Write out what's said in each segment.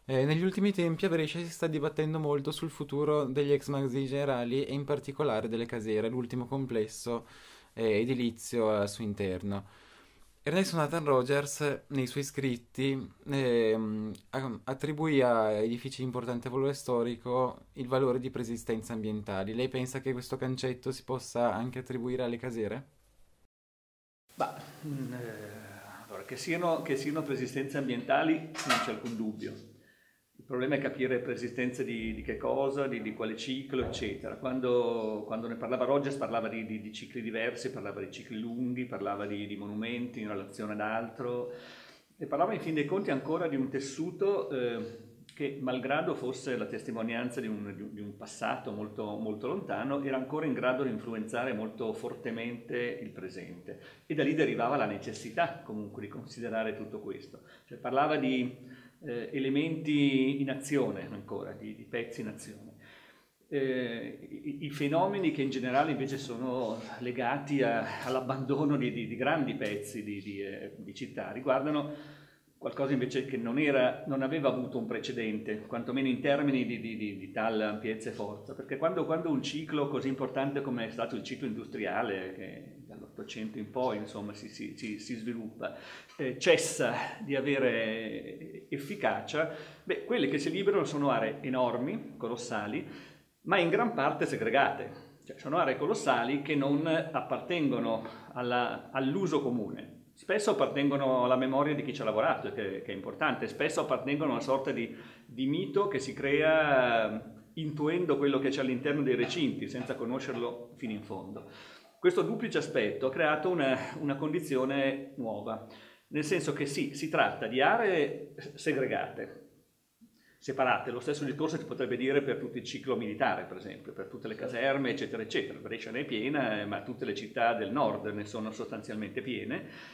Negli ultimi tempi a Brescia si sta dibattendo molto sul futuro degli ex magazzini generali e in particolare delle casere, l'ultimo complesso edilizio al suo interno. Ernest Nathan Rogers, nei suoi scritti, attribuì a edifici di importante valore storico il valore di preesistenza ambientali. Lei pensa che questo concetto si possa anche attribuire alle casere? Ma, allora, che siano persistenze ambientali non c'è alcun dubbio. Il problema è capire persistenze di che cosa, di quale ciclo, eccetera. Quando ne parlava Rogers parlava di cicli diversi, parlava di cicli lunghi, parlava di monumenti in relazione ad altro, e parlava in fin dei conti ancora di un tessuto che, malgrado fosse la testimonianza di un passato molto, molto lontano, era ancora in grado di influenzare molto fortemente il presente. E da lì derivava la necessità comunque di considerare tutto questo. Cioè, parlava di elementi in azione ancora, di pezzi in azione. I fenomeni che in generale invece sono legati all'abbandono di grandi pezzi di città riguardano qualcosa invece che non aveva avuto un precedente, quantomeno in termini di tal ampiezza e forza, perché quando un ciclo così importante come è stato il ciclo industriale, che dall'Ottocento in poi insomma si sviluppa, cessa di avere efficacia, quelle che si liberano sono aree enormi, colossali, ma in gran parte segregate. Cioè, sono aree colossali che non appartengono all'uso comune. Spesso appartengono alla memoria di chi ci ha lavorato, che è importante, spesso appartengono a una sorta di mito che si crea intuendo quello che c'è all'interno dei recinti, senza conoscerlo fino in fondo. Questo duplice aspetto ha creato una condizione nuova, nel senso che sì, si tratta di aree segregate, separate. Lo stesso discorso si potrebbe dire per tutto il ciclo militare, per esempio, per tutte le caserme, eccetera, eccetera. Brescia ne è piena, ma tutte le città del nord ne sono sostanzialmente piene.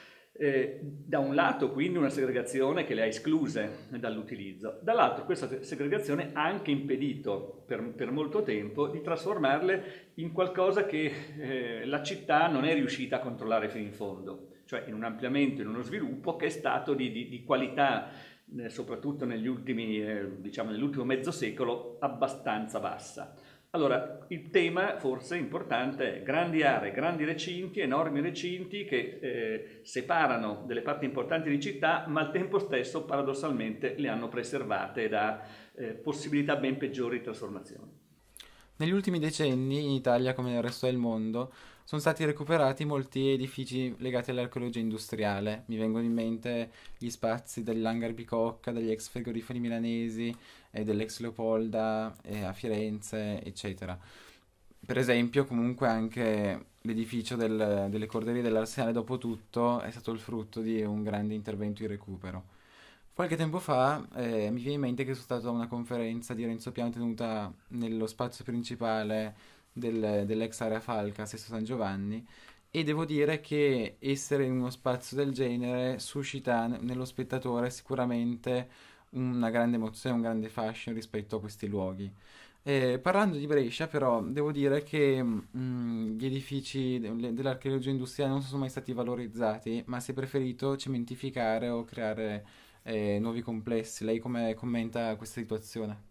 Da un lato quindi una segregazione che le ha escluse dall'utilizzo, dall'altro questa segregazione ha anche impedito per molto tempo di trasformarle in qualcosa che la città non è riuscita a controllare fino in fondo, cioè in un ampliamento, in uno sviluppo che è stato di qualità, soprattutto negli ultimi, diciamo nell'ultimo mezzo secolo, abbastanza bassa. Allora, il tema forse importante è grandi aree, grandi recinti, enormi recinti che separano delle parti importanti di città, ma al tempo stesso paradossalmente le hanno preservate da possibilità ben peggiori di trasformazione. Negli ultimi decenni, in Italia come nel resto del mondo, sono stati recuperati molti edifici legati all'archeologia industriale. Mi vengono in mente gli spazi dell'Hangar Bicocca, degli ex frigoriferi milanesi e dell'ex Leopolda a Firenze, eccetera. Per esempio, comunque anche l'edificio delle Corderie dell'Arsenale, dopo tutto, è stato il frutto di un grande intervento di recupero. Qualche tempo fa mi viene in mente che sono stato a una conferenza di Renzo Piano tenuta nello spazio principale dell'ex area Falca a Sesto San Giovanni e devo dire che essere in uno spazio del genere suscita nello spettatore sicuramente una grande emozione, un grande fascino rispetto a questi luoghi. Parlando di Brescia, però, devo dire che gli edifici dell'archeologia industriale non sono mai stati valorizzati, ma si è preferito cementificare o creare nuovi complessi. Lei come commenta questa situazione?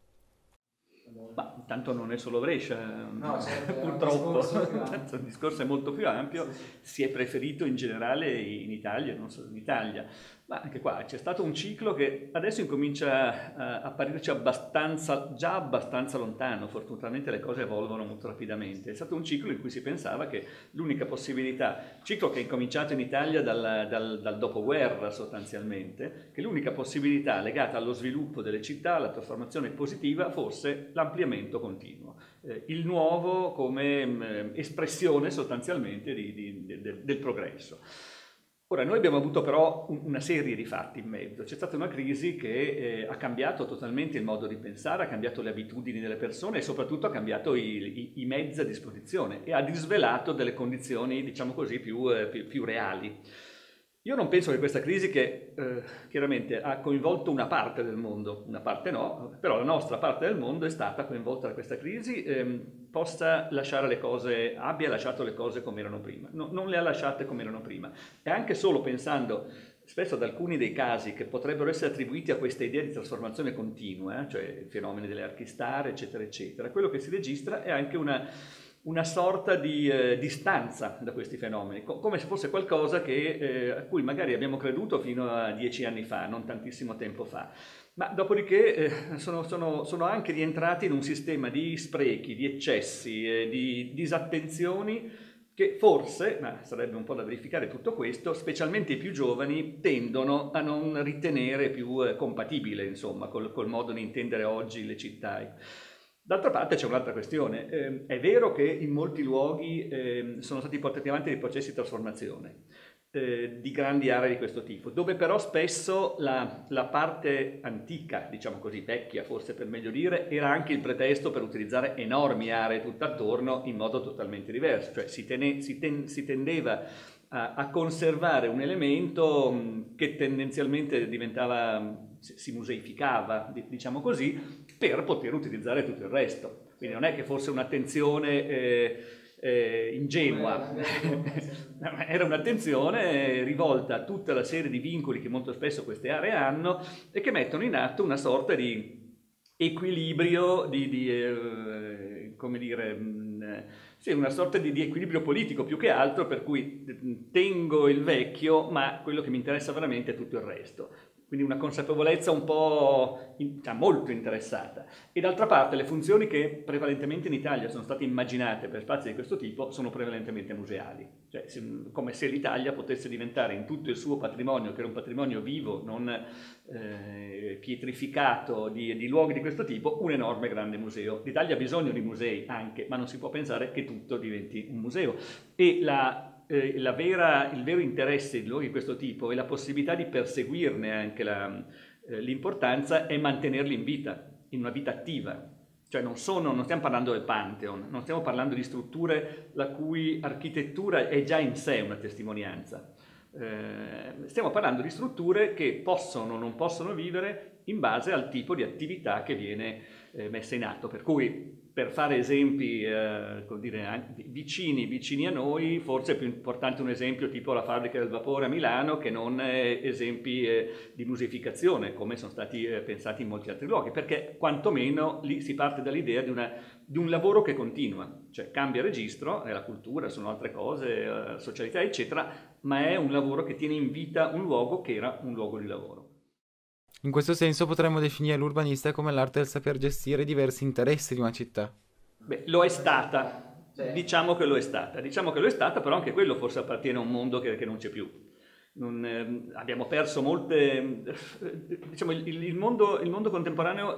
Ma intanto non è solo Brescia, No, certo, è un purtroppo, discorso più ampio. il discorso è molto più ampio, Sì, sì. si è preferito in generale in Italia, non solo in Italia, ma anche qua c'è stato un ciclo che adesso incomincia a apparirci già abbastanza lontano, fortunatamente le cose evolvono molto rapidamente, è stato un ciclo in cui si pensava che l'unica possibilità, ciclo che è incominciato in Italia dal dopoguerra sostanzialmente, che l'unica possibilità legata allo sviluppo delle città, alla trasformazione positiva, fosse l'ampliamento continuo, il nuovo come espressione sostanzialmente del progresso. Ora, noi abbiamo avuto però una serie di fatti in mezzo. C'è stata una crisi che ha cambiato totalmente il modo di pensare, ha cambiato le abitudini delle persone e soprattutto ha cambiato i mezzi a disposizione e ha disvelato delle condizioni, diciamo così, più reali. Io non penso che questa crisi, che chiaramente ha coinvolto una parte del mondo, una parte no, però la nostra parte del mondo è stata coinvolta da questa crisi, possa lasciare le cose, abbia lasciato le cose come erano prima. No, non le ha lasciate come erano prima. E anche solo pensando spesso ad alcuni dei casi che potrebbero essere attribuiti a questa idea di trasformazione continua, cioè i fenomeni delle archistar, eccetera, eccetera, quello che si registra è anche una sorta di distanza da questi fenomeni, come se fosse qualcosa a cui magari abbiamo creduto fino a 10 anni fa, non tantissimo tempo fa. Ma dopodiché sono anche rientrati in un sistema di sprechi, di eccessi, di disattenzioni che forse, ma sarebbe un po' da verificare tutto questo, specialmente i più giovani tendono a non ritenere più compatibile, insomma, col modo di intendere oggi le città. D'altra parte c'è un'altra questione. È vero che in molti luoghi sono stati portati avanti dei processi di trasformazione di grandi aree di questo tipo, dove però spesso la parte antica, diciamo così, vecchia forse per meglio dire, era anche il pretesto per utilizzare enormi aree tutt'attorno in modo totalmente diverso, cioè si tendeva a conservare un elemento che tendenzialmente si museificava, diciamo così, per poter utilizzare tutto il resto. Quindi non è che fosse un'attenzione ingenua, era un'attenzione rivolta a tutta la serie di vincoli che molto spesso queste aree hanno e che mettono in atto una sorta di equilibrio, come dire, sì, una sorta di equilibrio politico più che altro, per cui tengo il vecchio, ma quello che mi interessa veramente è tutto il resto. Quindi una consapevolezza un po' molto interessata. E d'altra parte le funzioni che prevalentemente in Italia sono state immaginate per spazi di questo tipo sono prevalentemente museali. Cioè, come se l'Italia potesse diventare in tutto il suo patrimonio, che era un patrimonio vivo, non pietrificato di luoghi di questo tipo, un enorme grande museo. L'Italia ha bisogno di musei anche, ma non si può pensare che tutto diventi un museo. E il vero interesse di luoghi di questo tipo e la possibilità di perseguirne anche l'importanza è mantenerli in vita, in una vita attiva. Cioè non stiamo parlando del Pantheon, non stiamo parlando di strutture la cui architettura è già in sé una testimonianza. Stiamo parlando di strutture che possono o non possono vivere in base al tipo di attività che viene messa in atto. Per cui, per fare esempi come dire, vicini a noi, forse è più importante un esempio tipo la fabbrica del vapore a Milano che non esempi di museificazione, come sono stati pensati in molti altri luoghi, perché quantomeno lì si parte dall'idea di un lavoro che continua, cioè cambia registro, è la cultura, sono altre cose, socialità, eccetera, ma è un lavoro che tiene in vita un luogo che era un luogo di lavoro. In questo senso potremmo definire l'urbanista come l'arte del saper gestire i diversi interessi di una città. Beh, lo è stata, diciamo che lo è stata, però anche quello forse appartiene a un mondo che non c'è più. Abbiamo perso molte, diciamo, il mondo contemporaneo,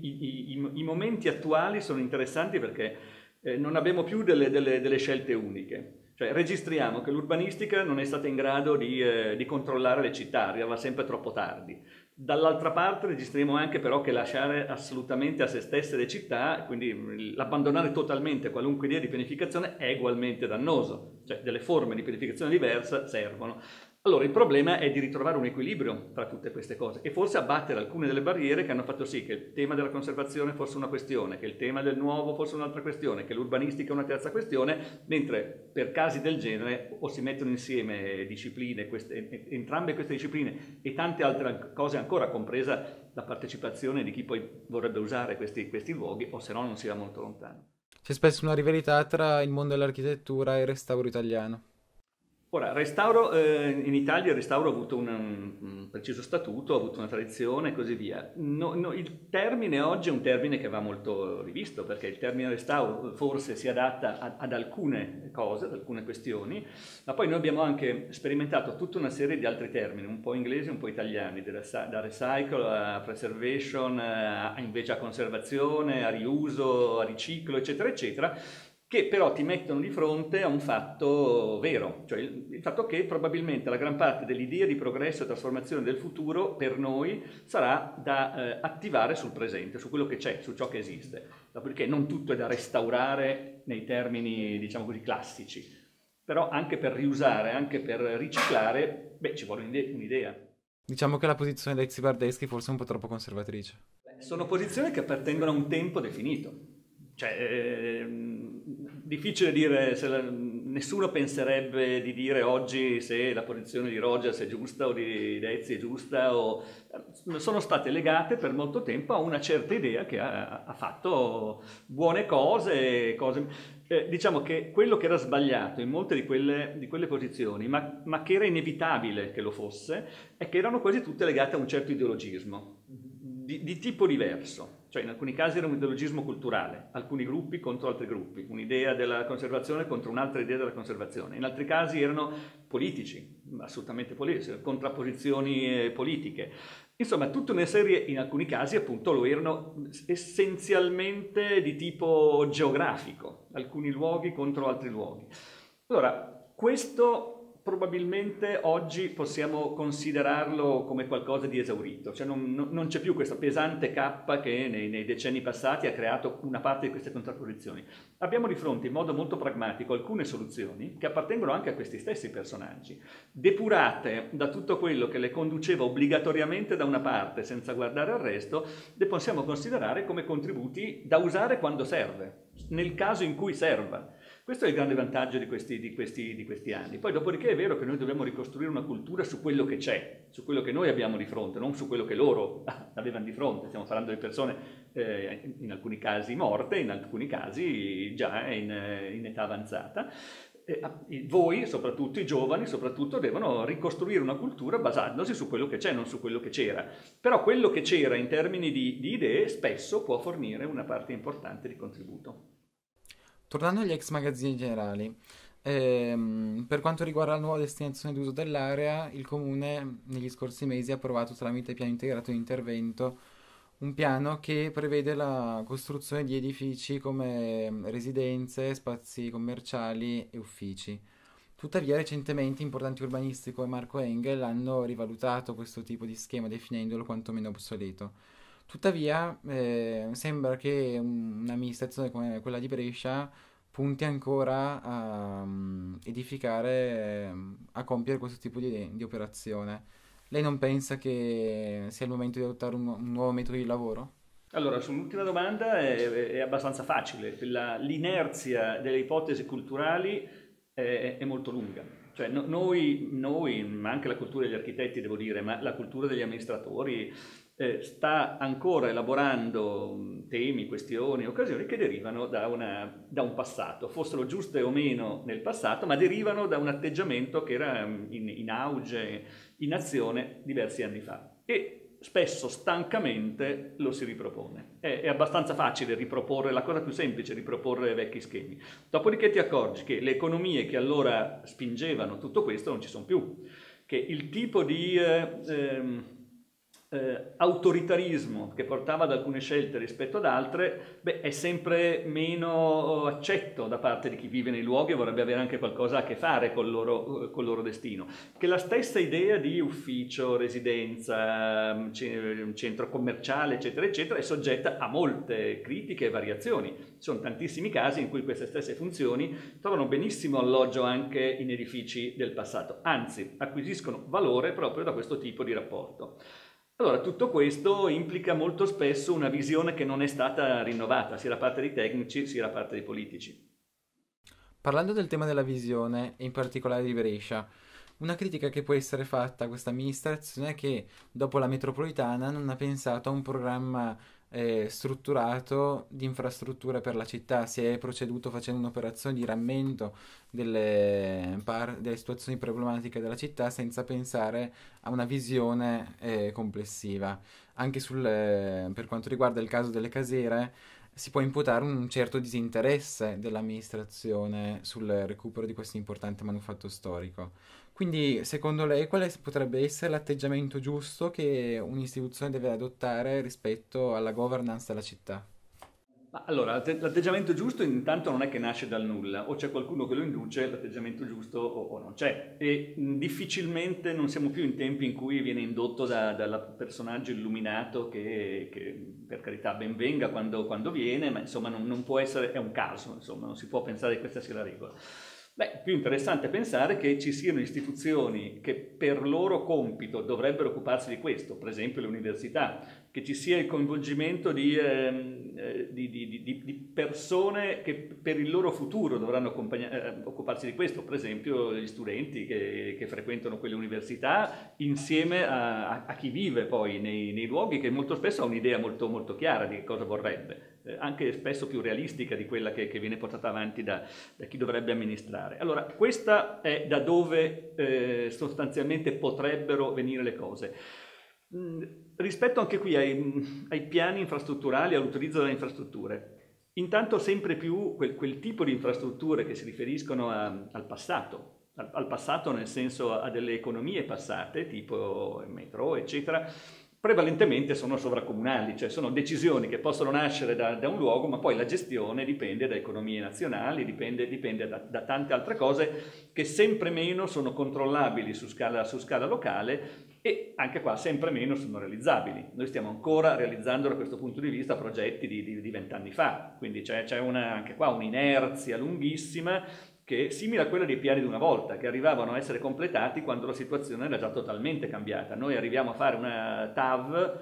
i momenti attuali sono interessanti perché non abbiamo più delle scelte uniche. Cioè registriamo che l'urbanistica non è stata in grado di controllare le città, arrivava sempre troppo tardi. Dall'altra parte registriamo anche però che lasciare assolutamente a se stesse le città, quindi l'abbandonare totalmente qualunque idea di pianificazione è ugualmente dannoso, cioè delle forme di pianificazione diverse servono. Allora il problema è di ritrovare un equilibrio tra tutte queste cose e forse abbattere alcune delle barriere che hanno fatto sì che il tema della conservazione fosse una questione, che il tema del nuovo fosse un'altra questione, che l'urbanistica è una terza questione, mentre per casi del genere o si mettono insieme discipline, entrambe queste discipline e tante altre cose ancora, compresa la partecipazione di chi poi vorrebbe usare questi luoghi, o se no non si va molto lontano. C'è spesso una rivalità tra il mondo dell'architettura e il restauro italiano. Ora, in Italia il restauro ha avuto un preciso statuto, ha avuto una tradizione e così via. Il termine oggi è un termine che va molto rivisto, perché il termine restauro forse si adatta ad alcune cose, ad alcune questioni, ma poi noi abbiamo anche sperimentato tutta una serie di altri termini, un po' inglesi e un po' italiani, da recycle a preservation, invece a conservazione, a riuso, a riciclo, eccetera, eccetera, che però ti mettono di fronte a un fatto vero, cioè il fatto che probabilmente la gran parte dell'idea di progresso e trasformazione del futuro per noi sarà da attivare sul presente, su quello che c'è, su ciò che esiste. Dopodiché non tutto è da restaurare nei termini, diciamo così, classici, però anche per riusare, anche per riciclare, ci vuole un'idea. Diciamo che la posizione dei Zibardeschi forse è un po' troppo conservatrice. Sono posizioni che appartengono a un tempo definito. Cioè, difficile dire nessuno penserebbe di dire oggi se la posizione di Rogers è giusta o di Dezzi è giusta, sono state legate per molto tempo a una certa idea che ha fatto buone cose. Diciamo che quello che era sbagliato in molte di quelle posizioni, ma che era inevitabile che lo fosse, è che erano quasi tutte legate a un certo ideologismo di tipo diverso. Cioè in alcuni casi era un ideologismo culturale, alcuni gruppi contro altri gruppi, un'idea della conservazione contro un'altra idea della conservazione. In altri casi erano politici, assolutamente politici, contrapposizioni politiche. Insomma, tutta una serie, in alcuni casi appunto lo erano essenzialmente di tipo geografico, alcuni luoghi contro altri luoghi. Allora, questo probabilmente oggi possiamo considerarlo come qualcosa di esaurito, cioè non c'è più questa pesante cappa che nei decenni passati ha creato una parte di queste contrapposizioni. Abbiamo di fronte in modo molto pragmatico alcune soluzioni che appartengono anche a questi stessi personaggi, depurate da tutto quello che le conduceva obbligatoriamente da una parte senza guardare al resto, le possiamo considerare come contributi da usare quando serve, nel caso in cui serva. Questo è il grande vantaggio di questi anni. Poi dopodiché è vero che noi dobbiamo ricostruire una cultura su quello che c'è, su quello che noi abbiamo di fronte, non su quello che loro avevano di fronte. Stiamo parlando di persone in alcuni casi morte, in alcuni casi già in età avanzata. Voi, soprattutto i giovani, devono ricostruire una cultura basandosi su quello che c'è, non su quello che c'era. Però quello che c'era in termini di idee spesso può fornire una parte importante di contributo. Tornando agli ex magazzini generali, per quanto riguarda la nuova destinazione d'uso dell'area, il Comune negli scorsi mesi ha approvato tramite piano integrato di intervento un piano che prevede la costruzione di edifici come residenze, spazi commerciali e uffici. Tuttavia, recentemente importanti urbanisti come Marco Engel hanno rivalutato questo tipo di schema definendolo quantomeno obsoleto. Tuttavia, sembra che un'amministrazione come quella di Brescia punti ancora a edificare, a compiere questo tipo di operazione. Lei non pensa che sia il momento di adottare un nuovo metodo di lavoro? Allora, sull'ultima domanda è abbastanza facile. L'inerzia delle ipotesi culturali è molto lunga. Cioè, noi, ma anche la cultura degli architetti, devo dire, ma la cultura degli amministratori sta ancora elaborando temi, questioni, occasioni che derivano da un passato, fossero giuste o meno nel passato, ma derivano da un atteggiamento che era in auge, in azione diversi anni fa. E spesso stancamente lo si ripropone. È abbastanza facile riproporre, la cosa più semplice è riproporre vecchi schemi. Dopodiché ti accorgi che le economie che allora spingevano tutto questo non ci sono più, che il tipo di autoritarismo che portava ad alcune scelte rispetto ad altre, è sempre meno accetto da parte di chi vive nei luoghi e vorrebbe avere anche qualcosa a che fare col loro destino. Che la stessa idea di ufficio, residenza, centro commerciale, eccetera, eccetera, è soggetta a molte critiche e variazioni. Ci sono tantissimi casi in cui queste stesse funzioni trovano benissimo alloggio anche in edifici del passato, anzi acquisiscono valore proprio da questo tipo di rapporto. Allora, tutto questo implica molto spesso una visione che non è stata rinnovata, sia da parte dei tecnici sia da parte dei politici. Parlando del tema della visione, e in particolare di Brescia, una critica che può essere fatta a questa amministrazione è che dopo la metropolitana non ha pensato a un programma strutturato di infrastrutture per la città, si è proceduto facendo un'operazione di rammento delle situazioni problematiche della città senza pensare a una visione complessiva. Anche per quanto riguarda il caso delle casere, si può imputare un certo disinteresse dell'amministrazione sul recupero di questo importante manufatto storico. Quindi, secondo lei, quale potrebbe essere l'atteggiamento giusto che un'istituzione deve adottare rispetto alla governance della città? Allora, l'atteggiamento giusto intanto non è che nasce dal nulla, o c'è qualcuno che lo induce, l'atteggiamento giusto o non c'è. E difficilmente non siamo più in tempi in cui viene indotto dal personaggio illuminato che per carità ben venga quando viene, ma insomma non può essere, è un caso, insomma, non si può pensare che questa sia la regola. Più interessante è pensare che ci siano istituzioni che per loro compito dovrebbero occuparsi di questo, per esempio le università, che ci sia il coinvolgimento di persone che per il loro futuro dovranno occuparsi di questo, per esempio gli studenti che frequentano quelle università, insieme a chi vive poi nei luoghi, che molto spesso ha un'idea molto, molto chiara di cosa vorrebbe, anche spesso più realistica di quella che viene portata avanti da chi dovrebbe amministrare. Allora, questa è da dove sostanzialmente potrebbero venire le cose. Rispetto anche qui ai piani infrastrutturali, all'utilizzo delle infrastrutture, intanto sempre più quel tipo di infrastrutture che si riferiscono al passato nel senso a delle economie passate, tipo il metro, eccetera, prevalentemente sono sovracomunali, cioè sono decisioni che possono nascere da un luogo, ma poi la gestione dipende da economie nazionali, dipende da tante altre cose che sempre meno sono controllabili su scala locale, e anche qua sempre meno sono realizzabili. Noi stiamo ancora realizzando da questo punto di vista progetti di 20 anni fa, quindi c'è anche qua un'inerzia lunghissima che è simile a quella dei piani di una volta, che arrivavano a essere completati quando la situazione era già totalmente cambiata. Noi arriviamo a fare una TAV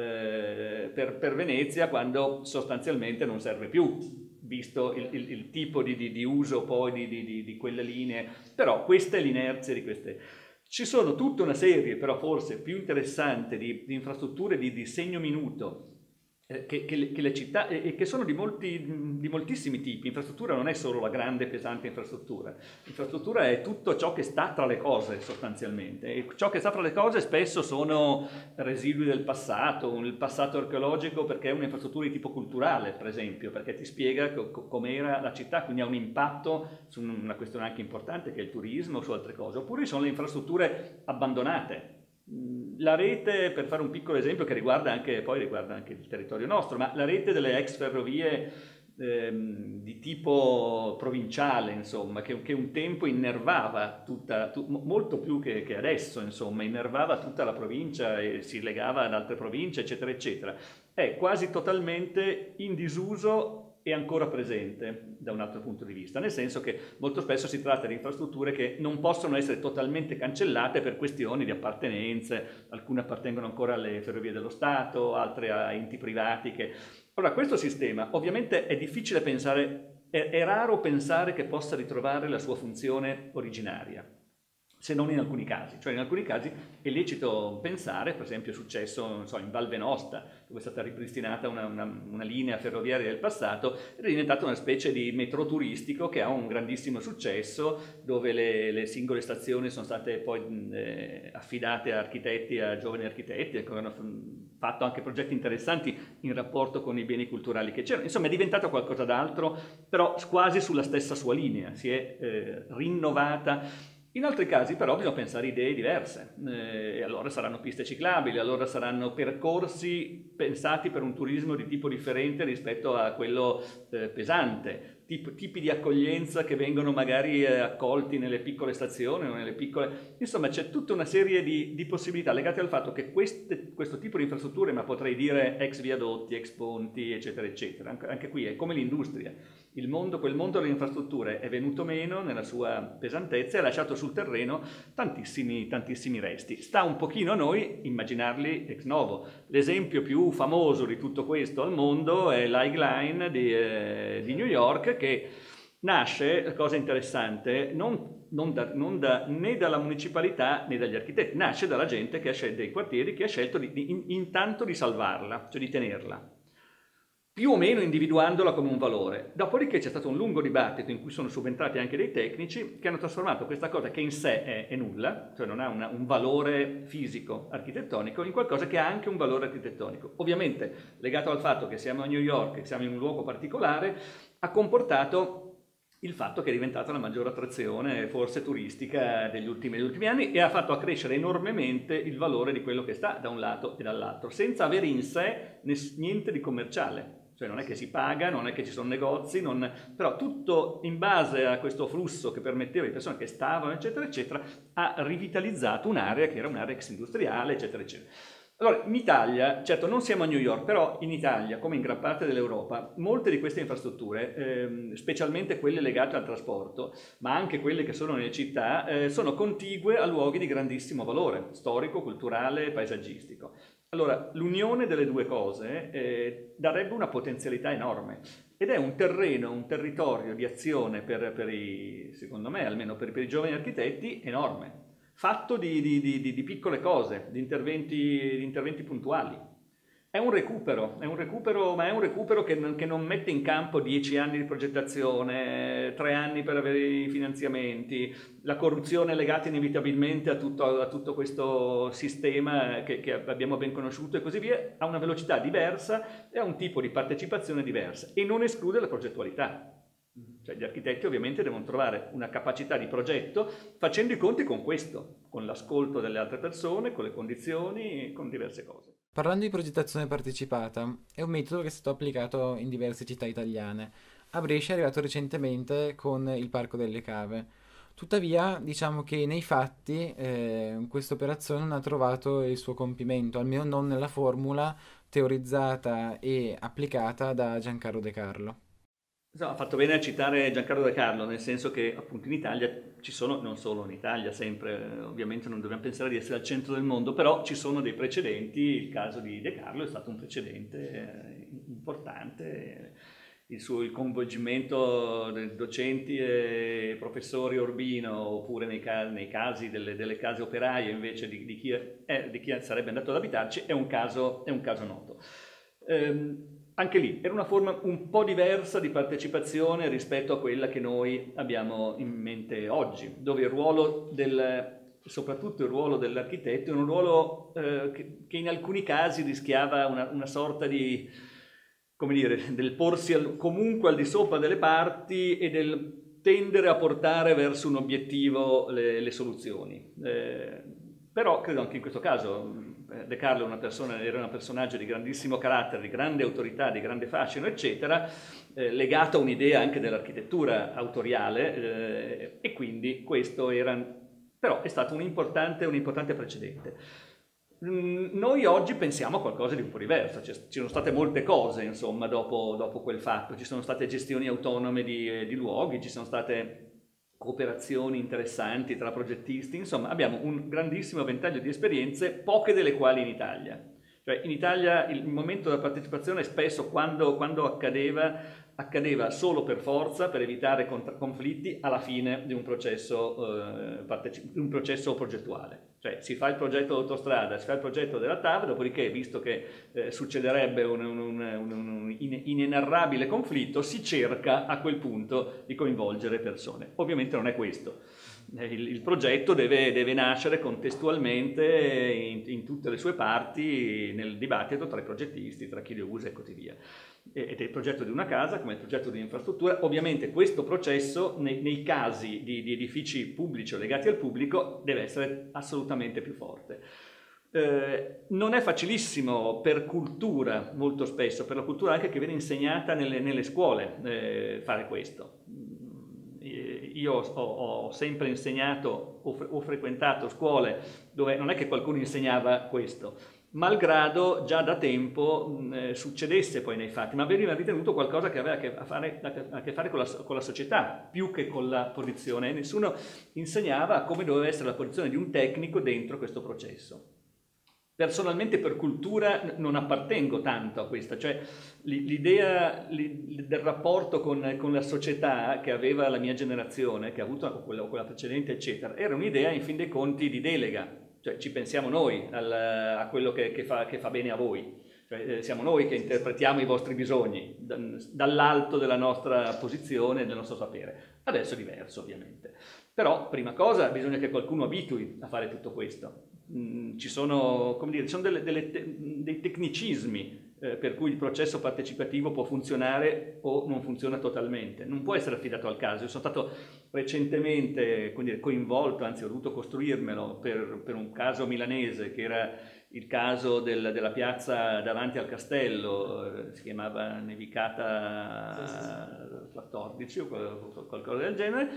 per Venezia quando sostanzialmente non serve più, visto il tipo di uso poi di quelle linee, però questa è l'inerzia di queste. Ci sono tutta una serie, però forse più interessante, di infrastrutture di segno minuto, che le città, e che sono di moltissimi tipi. Infrastruttura non è solo la grande pesante infrastruttura, infrastruttura è tutto ciò che sta tra le cose sostanzialmente, e ciò che sta tra le cose spesso sono residui del passato, il passato archeologico, perché è un'infrastruttura di tipo culturale, per esempio, perché ti spiega com'era la città, quindi ha un impatto su una questione anche importante che è il turismo o su altre cose. Oppure sono le infrastrutture abbandonate. La rete, per fare un piccolo esempio che riguarda anche il territorio nostro, ma la rete delle ex ferrovie di tipo provinciale, insomma, che un tempo innervava molto più che adesso, insomma, innervava tutta la provincia e si legava ad altre province, eccetera, eccetera, è quasi totalmente in disuso e ancora presente da un altro punto di vista, nel senso che molto spesso si tratta di infrastrutture che non possono essere totalmente cancellate per questioni di appartenenze, alcune appartengono ancora alle ferrovie dello Stato, altre a enti privati che... Allora, questo sistema ovviamente è difficile pensare, è raro pensare che possa ritrovare la sua funzione originaria, se non in alcuni casi. Cioè in alcuni casi è lecito pensare, per esempio è successo, non so, in Val Venosta, dove è stata ripristinata una linea ferroviaria del passato, ed è diventata una specie di metro turistico che ha un grandissimo successo, dove le singole stazioni sono state poi affidate a architetti, a giovani architetti, che hanno fatto anche progetti interessanti in rapporto con i beni culturali che c'erano. Insomma, è diventata qualcosa d'altro, però quasi sulla stessa sua linea, si è rinnovata. In altri casi però bisogna pensare idee diverse, e allora saranno piste ciclabili, allora saranno percorsi pensati per un turismo di tipo differente rispetto a quello pesante, tipi di accoglienza che vengono magari accolti nelle piccole stazioni o nelle piccole... Insomma, c'è tutta una serie di possibilità legate al fatto che questo tipo di infrastrutture, ma potrei dire ex viadotti, ex ponti, eccetera, eccetera, anche qui è come l'industria. Quel mondo delle infrastrutture è venuto meno nella sua pesantezza e ha lasciato sul terreno tantissimi resti. Sta un pochino a noi immaginarli ex novo. L'esempio più famoso di tutto questo al mondo è l'High Line di New York, che nasce, cosa interessante, né dalla municipalità né dagli architetti, nasce dalla gente che ha scelto dei quartieri, che ha scelto intanto di salvarla, cioè di tenerla, più o meno individuandola come un valore. Dopodiché c'è stato un lungo dibattito in cui sono subentrati anche dei tecnici che hanno trasformato questa cosa che in sé è nulla, cioè non ha un valore fisico architettonico, in qualcosa che ha anche un valore architettonico. Ovviamente legato al fatto che siamo a New York, che siamo in un luogo particolare, ha comportato il fatto che è diventata la maggiore attrazione forse turistica degli ultimi anni, e ha fatto accrescere enormemente il valore di quello che sta da un lato e dall'altro, senza avere in sé niente di commerciale. Cioè non è che si paga, non è che ci sono negozi, però tutto in base a questo flusso che permetteva alle persone che stavano, eccetera, eccetera, ha rivitalizzato un'area che era un'area ex industriale, eccetera, eccetera. Allora, in Italia, certo non siamo a New York, però in Italia, come in gran parte dell'Europa, molte di queste infrastrutture, specialmente quelle legate al trasporto, ma anche quelle che sono nelle città, sono contigue a luoghi di grandissimo valore, storico, culturale, paesaggistico. Allora, l'unione delle due cose darebbe una potenzialità enorme ed è un terreno, un territorio di azione secondo me, almeno per i giovani architetti, enorme, fatto di piccole cose, di interventi puntuali. È un recupero, ma è un recupero che non mette in campo 10 anni di progettazione, 3 anni per avere i finanziamenti, la corruzione legata inevitabilmente a tutto questo sistema che abbiamo ben conosciuto e così via, ha una velocità diversa e ha un tipo di partecipazione diversa e non esclude la progettualità. Cioè, gli architetti ovviamente devono trovare una capacità di progetto facendo i conti con questo, con l'ascolto delle altre persone, con le condizioni, con diverse cose. Parlando di progettazione partecipata, è un metodo che è stato applicato in diverse città italiane. A Brescia è arrivato recentemente con il Parco delle Cave. Tuttavia, diciamo che nei fatti questa operazione non ha trovato il suo compimento, almeno non nella formula teorizzata e applicata da Giancarlo De Carlo. Ha fatto bene a citare Giancarlo De Carlo, nel senso che appunto in Italia ci sono, non solo in Italia, sempre, ovviamente non dobbiamo pensare di essere al centro del mondo, però ci sono dei precedenti, il caso di De Carlo è stato un precedente importante, il coinvolgimento dei docenti e professori Orbino, oppure nei casi delle case operaie invece di chi sarebbe andato ad abitarci, è un caso noto. Anche lì era una forma un po' diversa di partecipazione rispetto a quella che noi abbiamo in mente oggi, dove soprattutto il ruolo dell'architetto è un ruolo che in alcuni casi rischiava una sorta di, come dire, del porsi comunque al di sopra delle parti e del tendere a portare verso un obiettivo le soluzioni. Però credo anche in questo caso De Carlo era un personaggio di grandissimo carattere, di grande autorità, di grande fascino, eccetera, legato a un'idea anche dell'architettura autoriale e quindi questo però è stato un importante precedente. Noi oggi pensiamo a qualcosa di un po' diverso, ci sono state molte cose insomma dopo quel fatto, ci sono state gestioni autonome di luoghi, ci sono state cooperazioni interessanti tra progettisti, insomma abbiamo un grandissimo ventaglio di esperienze, poche delle quali in Italia. Cioè in Italia il momento della partecipazione spesso quando accadeva solo per forza, per evitare conflitti alla fine di un processo progettuale. Cioè si fa il progetto dell'autostrada, si fa il progetto della TAV, dopodiché, visto che succederebbe un inenarrabile conflitto, si cerca a quel punto di coinvolgere persone. Ovviamente non è questo. Il progetto deve nascere contestualmente in tutte le sue parti nel dibattito tra i progettisti, tra chi le usa e così via. Ed è il progetto di una casa come il progetto di un'infrastruttura. Ovviamente questo processo nei casi di edifici pubblici o legati al pubblico deve essere assolutamente più forte. Non è facilissimo per cultura, molto spesso, per la cultura anche che viene insegnata nelle scuole fare questo. Io ho sempre insegnato, ho frequentato scuole dove non è che qualcuno insegnava questo, malgrado già da tempo succedesse poi nei fatti, ma veniva ritenuto qualcosa che aveva a che fare con la società, più che con la posizione. Nessuno insegnava come doveva essere la posizione di un tecnico dentro questo processo. Personalmente per cultura non appartengo tanto a questa, cioè l'idea del rapporto con la società che aveva la mia generazione, che ha avuto quella precedente, eccetera, era un'idea in fin dei conti di delega, cioè ci pensiamo noi a quello che fa bene a voi, cioè, siamo noi che interpretiamo i vostri bisogni dall'alto della nostra posizione, del nostro sapere. Adesso è diverso ovviamente, però prima cosa bisogna che qualcuno abitui a fare tutto questo. Ci sono, come dire, ci sono dei tecnicismi per cui il processo partecipativo può funzionare o non funziona totalmente, non può essere affidato al caso. Io sono stato recentemente, come dire, coinvolto, anzi ho dovuto costruirmelo per un caso milanese che era il caso della piazza davanti al castello, si chiamava Nevicata 14 o qualcosa del genere.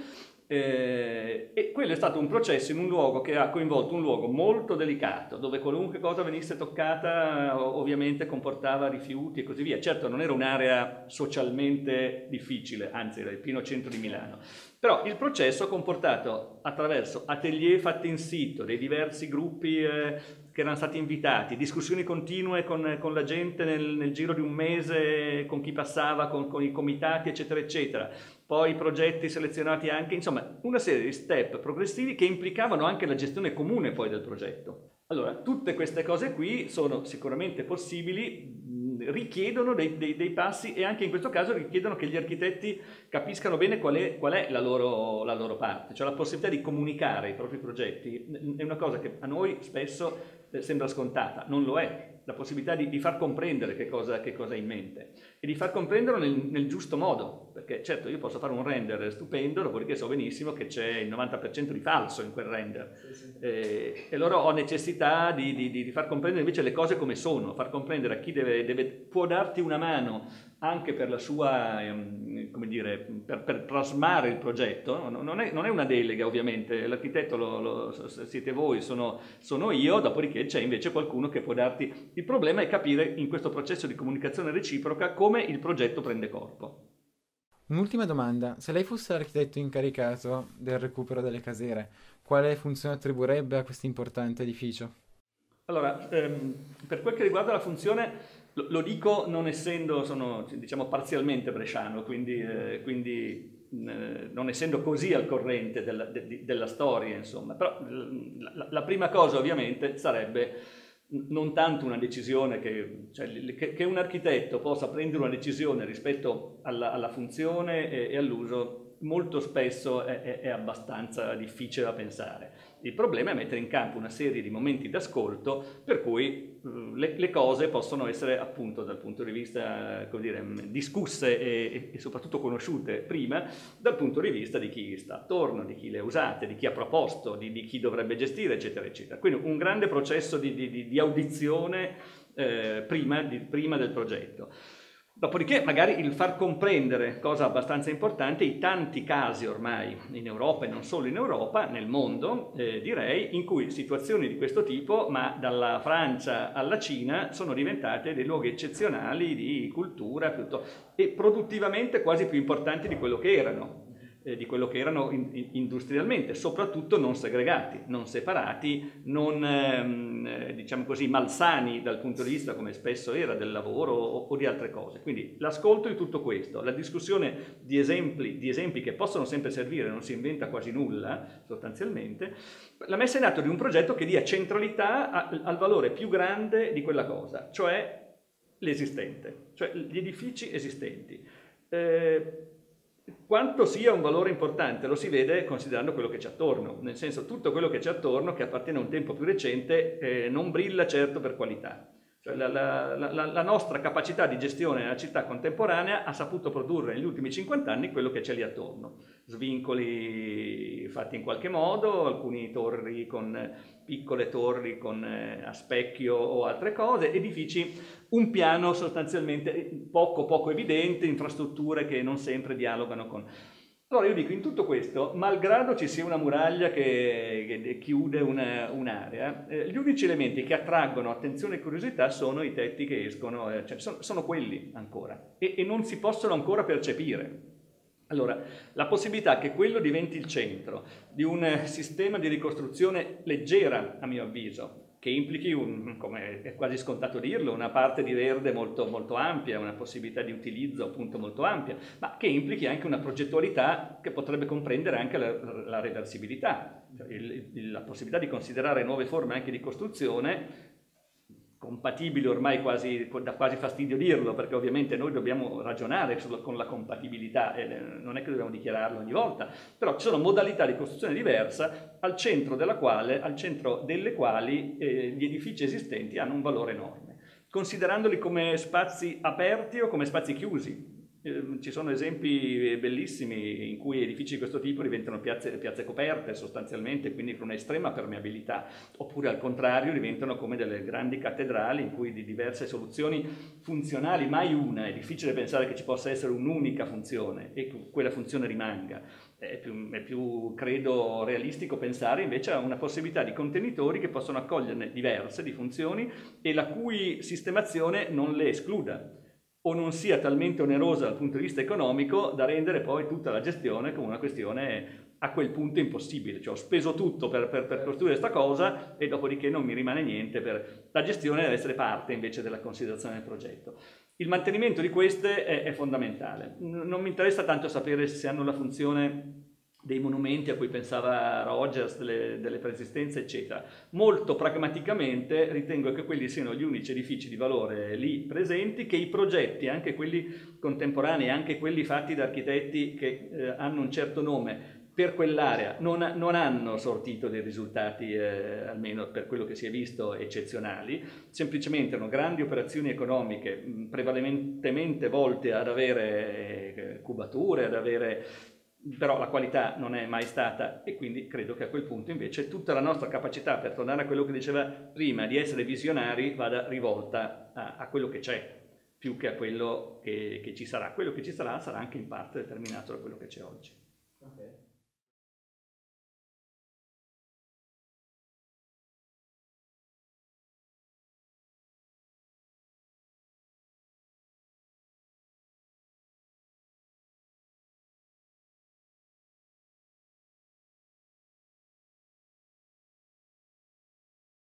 E quello è stato un processo in un luogo che ha coinvolto un luogo molto delicato, dove qualunque cosa venisse toccata ovviamente comportava rifiuti e così via. Certo non era un'area socialmente difficile, anzi era il pieno centro di Milano, però il processo ha comportato attraverso atelier fatti in sito, dei diversi gruppi che erano stati invitati, discussioni continue con la gente nel giro di un mese, con chi passava, con i comitati, eccetera, eccetera. Poi progetti selezionati anche, insomma, una serie di step progressivi che implicavano anche la gestione comune poi del progetto. Allora, tutte queste cose qui sono sicuramente possibili, richiedono dei passi e anche in questo caso richiedono che gli architetti capiscano bene qual è la loro parte, cioè la possibilità di comunicare i propri progetti è una cosa che a noi spesso sembra scontata, non lo è. La possibilità di far comprendere che cosa hai in mente e di far comprenderlo nel giusto modo, perché certo io posso fare un render stupendo, dopodiché so benissimo che c'è il 90% di falso in quel render. Sì. E allora ho necessità di far comprendere invece le cose come sono, far comprendere a chi può darti una mano anche per la sua, come dire, per plasmare il progetto. Non è una delega ovviamente, l'architetto siete voi, sono io, dopodiché c'è invece qualcuno che può darti. Il problema è capire in questo processo di comunicazione reciproca come il progetto prende corpo. Un'ultima domanda, se lei fosse l'architetto incaricato del recupero delle casere, quale funzione attribuirebbe a questo importante edificio? Allora, per quel che riguarda la funzione, lo dico non essendo, sono diciamo parzialmente bresciano, quindi non essendo così al corrente della storia, insomma, però la prima cosa ovviamente sarebbe non tanto una decisione che un architetto possa prendere una decisione rispetto alla funzione e all'uso, molto spesso è abbastanza difficile da pensare. Il problema è mettere in campo una serie di momenti d'ascolto per cui le cose possono essere appunto dal punto di vista, come dire, discusse e soprattutto conosciute prima dal punto di vista di chi sta attorno, di chi le ha usate, di chi ha proposto, di chi dovrebbe gestire, eccetera, eccetera. Quindi un grande processo di audizione prima del progetto. Dopodiché magari il far comprendere, cosa abbastanza importante, i tanti casi ormai in Europa e non solo in Europa, nel mondo direi, in cui situazioni di questo tipo, ma dalla Francia alla Cina, sono diventate dei luoghi eccezionali di cultura e produttivamente quasi più importanti di quello che erano. Industrialmente, soprattutto non segregati, non separati, non diciamo così malsani dal punto di vista come spesso era del lavoro o di altre cose. Quindi l'ascolto di tutto questo, la discussione di esempi che possono sempre servire, non si inventa quasi nulla sostanzialmente, la messa in atto di un progetto che dia centralità al valore più grande di quella cosa, cioè l'esistente, cioè gli edifici esistenti. Quanto sia un valore importante lo si vede considerando quello che c'è attorno, nel senso tutto quello che c'è attorno che appartiene a un tempo più recente non brilla certo per qualità. Cioè la nostra capacità di gestione nella città contemporanea ha saputo produrre negli ultimi 50 anni quello che c'è lì attorno. Svincoli fatti in qualche modo, alcuni piccole torri a specchio o altre cose, edifici, un piano sostanzialmente poco evidente, infrastrutture che non sempre dialogano con... Allora io dico, in tutto questo, malgrado ci sia una muraglia che chiude un'area, gli unici elementi che attraggono attenzione e curiosità sono i tetti che escono, cioè sono quelli ancora, e non si possono ancora percepire. Allora, la possibilità che quello diventi il centro di un sistema di ricostruzione leggera, a mio avviso, che implichi, come è quasi scontato dirlo, una parte di verde molto, molto ampia, una possibilità di utilizzo appunto molto ampia, ma che implichi anche una progettualità che potrebbe comprendere anche la reversibilità, cioè la possibilità di considerare nuove forme anche di costruzione, compatibili ormai da quasi fastidio dirlo, perché ovviamente noi dobbiamo ragionare con la compatibilità, non è che dobbiamo dichiararlo ogni volta, però ci sono modalità di costruzione diversa al centro delle quali gli edifici esistenti hanno un valore enorme, considerandoli come spazi aperti o come spazi chiusi. Ci sono esempi bellissimi in cui edifici di questo tipo diventano piazze coperte sostanzialmente, quindi con un'estrema permeabilità, oppure al contrario diventano come delle grandi cattedrali in cui di diverse soluzioni funzionali, mai una, è difficile pensare che ci possa essere un'unica funzione e che quella funzione rimanga. È più, credo, realistico pensare invece a una possibilità di contenitori che possono accoglierne diverse di funzioni e la cui sistemazione non le escluda o non sia talmente onerosa dal punto di vista economico da rendere poi tutta la gestione come una questione a quel punto è impossibile, cioè ho speso tutto per costruire questa cosa e dopodiché non mi rimane niente la gestione deve essere parte invece della considerazione del progetto. Il mantenimento di queste è fondamentale. Non mi interessa tanto sapere se hanno la funzione dei monumenti a cui pensava Rogers, delle preesistenze, eccetera. Molto pragmaticamente ritengo che quelli siano gli unici edifici di valore lì presenti, che i progetti, anche quelli contemporanei, anche quelli fatti da architetti che hanno un certo nome, per quell'area non hanno sortito dei risultati, almeno per quello che si è visto, eccezionali, semplicemente erano grandi operazioni economiche prevalentemente volte ad avere cubature, ad avere... però la qualità non è mai stata, e quindi credo che a quel punto invece tutta la nostra capacità, per tornare a quello che diceva prima, di essere visionari, vada rivolta a quello che c'è, più che a quello che ci sarà. Quello che ci sarà sarà anche in parte determinato da quello che c'è oggi. Okay.